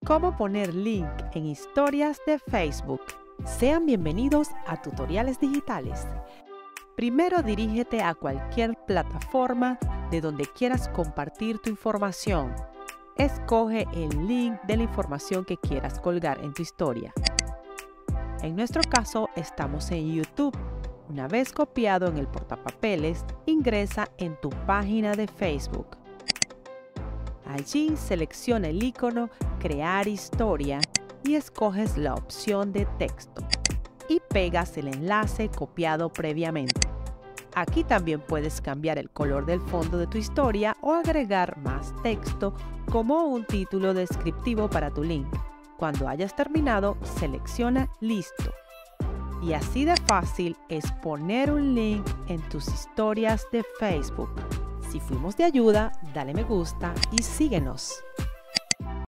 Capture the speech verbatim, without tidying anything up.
¿Cómo poner link en historias de Facebook? Sean bienvenidos a Tutoriales Digitales. Primero dirígete a cualquier plataforma de donde quieras compartir tu información. Escoge el link de la información que quieras colgar en tu historia. En nuestro caso, estamos en YouTube. Una vez copiado en el portapapeles, ingresa en tu página de Facebook. Allí selecciona el icono Crear historia y escoges la opción de texto y pegas el enlace copiado previamente. Aquí también puedes cambiar el color del fondo de tu historia o agregar más texto como un título descriptivo para tu link. Cuando hayas terminado, selecciona Listo. Y así de fácil es poner un link en tus historias de Facebook. Si fuimos de ayuda, dale me gusta y síguenos.